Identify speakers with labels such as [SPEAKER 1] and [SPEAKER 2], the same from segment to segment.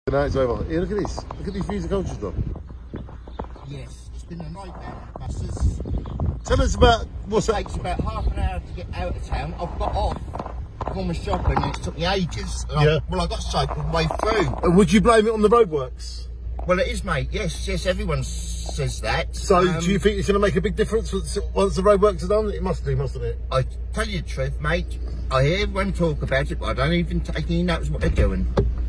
[SPEAKER 1] Now it's over. Here, look at this. Look at these views of culture stuff.
[SPEAKER 2] Yes, it's been a nightmare. Buses.
[SPEAKER 1] Tell us about what's
[SPEAKER 2] It
[SPEAKER 1] that.
[SPEAKER 2] takes about half an hour to get out of town. I've got off from my shopping and it took me ages. And
[SPEAKER 1] Yeah.
[SPEAKER 2] I got cycled all the way through.
[SPEAKER 1] And would you blame it on the roadworks?
[SPEAKER 2] Well, it is, mate. Yes, everyone says that.
[SPEAKER 1] So, do you think it's going to make a big difference once the roadworks are done? It must do, mustn't it?
[SPEAKER 2] I tell you the truth, mate. I hear everyone talk about it, but I don't even take any notice what they're doing.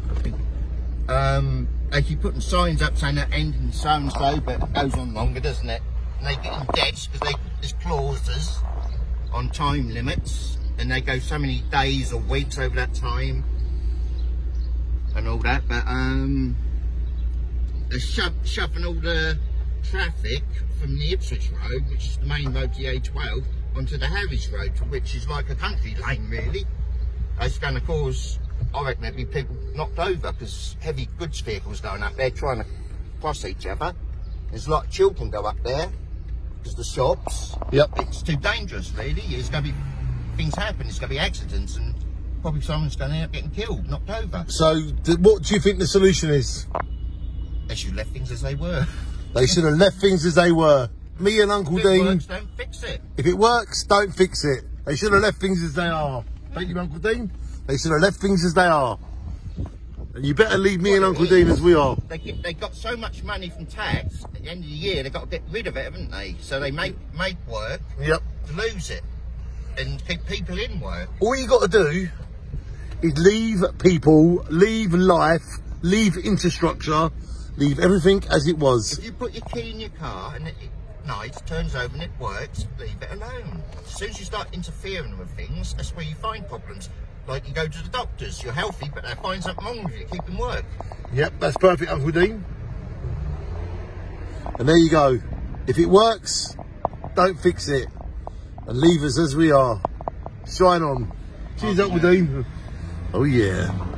[SPEAKER 2] They keep putting signs up saying they're ending so and so, but it goes on longer, doesn't it? And they get in debts because there's clauses on time limits, and they go so many days or weeks over that time, and all that. But they're shoving all the traffic from the Ipswich Road, which is the main road to the A12, onto the Harwich Road, which is like a country lane, really. It's going to cause, I reckon, there'd be people knocked over because heavy goods vehicles going up there trying to cross each other. There's a lot of children go up there because the shops.
[SPEAKER 1] Yep.
[SPEAKER 2] It's too dangerous, really. There's going to be things happen. There's going to be accidents, and probably someone's going to end up getting killed, knocked over.
[SPEAKER 1] So, what do you think the solution is?
[SPEAKER 2] They should have left things as they were.
[SPEAKER 1] They should have left things as they were. Me and Uncle
[SPEAKER 2] If it
[SPEAKER 1] Dean.
[SPEAKER 2] works, don't fix it.
[SPEAKER 1] If it works, don't fix it. They should have left things as they are. Thank you, Uncle Dean. They should have left things as they are. And you better leave me and Uncle Dean as we are.
[SPEAKER 2] They got so much money from tax at the end of the year. They've got to get rid of it, haven't they? So they make work
[SPEAKER 1] Yep.
[SPEAKER 2] to lose it and keep people in work.
[SPEAKER 1] All you got to do is leave people, leave life, leave infrastructure, leave everything as it was.
[SPEAKER 2] If you put your key in your car and it night turns over and it works, leave it alone. As soon as you start interfering with things, that's where you find problems. Like you go to the doctors, you're healthy, but they find something wrong with you, keep in work.
[SPEAKER 1] Yep, that's perfect, Uncle Dean. And there you go. If it works, don't fix it. And leave us as we are. Shine on. Cheers, Uncle Dean. Oh, yeah.